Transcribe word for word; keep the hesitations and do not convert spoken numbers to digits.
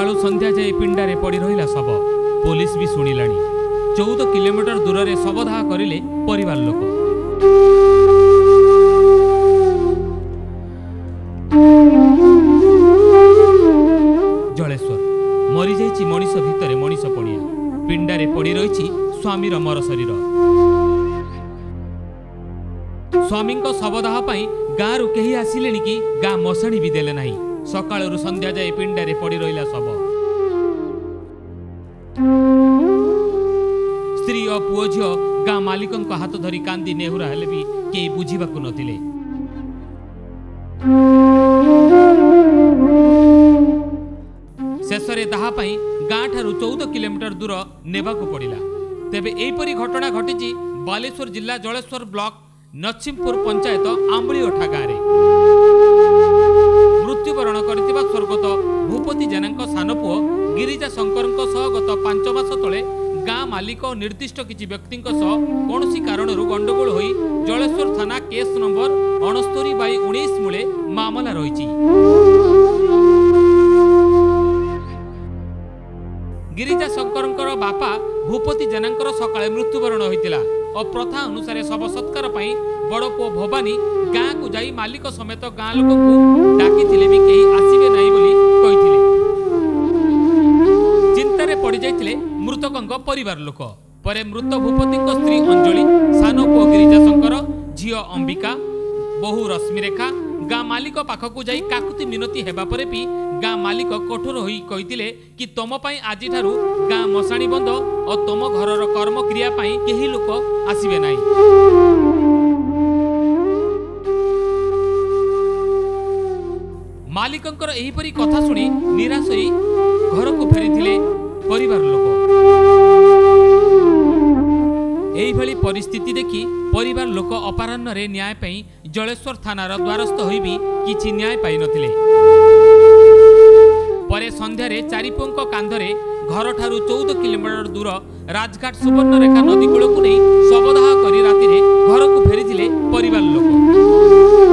सकाळू संध्या जाए पिंडारे पड़ी रहिला शव। पुलिस भी शुणिलाणी। चौदह किलोमीटर दूर से शवदाह करिले परिवार लोक। जलेश्वर मरी जाइछि मनीष भितरे मनीष पड़िया। पिंडारे पड़ी रही स्वामीर मर शरीर। स्वामी शवदाह पाई गाँव कहीं आसिले कि गाँ मशाणी भी देले नहीं। सकाळू संध्या जाए पिंडारे पड़ी रहिला शव। स्त्री और पुओ झियो गाँ मालिकों हाथ धरी कांदी नेहुरा हेले भी केही बुझिबाकु नथिले। शेषरे दाह पाई गाँ ठारू चौदह किलोमीटर दूर नेबाकु पड़िला। तेबे एहिपरि घटना घटिछि बालेश्वर जिला जलेश्वर ब्लॉक नरसिंहपुर पंचायत आंबुलीओठा गाँव। मृत्युवरण करथिबा स्वर्गत भूपति जेना सान पुओ गिरिजा शंकर गत पांच मास तले गाँ मालिक और निर्दिष्ट किसी व्यक्ति कौन कारण गंडगोल होई जलेश्वर थाना केस नंबर अणस्तरी बाई उन्नीस मूले मामला रही। गिरिजा शंकर बापा भूपति जेना सकाळे मृत्युवरण होइतिला और प्रथा अनुसार शव सत्कार पाई बड़ पुओ भवानी गाँ को जाई मालिक समेत गाँ लोक डाकी भी कहीं आसबे नहीं बोली कहिथिले। चिंतारे पड़ जाइथिले मृतकों परिवार लोक। परे मृत भूपति स्त्री अंजलि, सान पुओ गिरिजा शंकर, झील अंबिका, बहु रश्मिरेखा गाँ मालिक पाखक जाई काकुति मिनती हेबा परे भी गाँ मालिक कठोर होई कहिथिले कि तम पाई आजि ठारू गाँ मशाणी बंद और तम घरर कर्म क्रिया पाई केही लोक आसिबे नाही। मालिकंकर एहिपरि कथा शुणी निराश होई घर को फेरिथिले परिवार लोक। एहिभଳି परिस्थिति देखि परिवार लोक अपराह्न रे न्याय पाई जलेश्वर थानार द्वारस्थ होई भी किछि न्याय पाई नथिले। परे संध्यारे चारिपुओं कांधरे घर ठारू चौदह किलोमीटर दूर राजघाट सुवर्णरेखा नदी कूल को नहीं शवदाह करी राति घर को फेरिथिले परिवार लोक।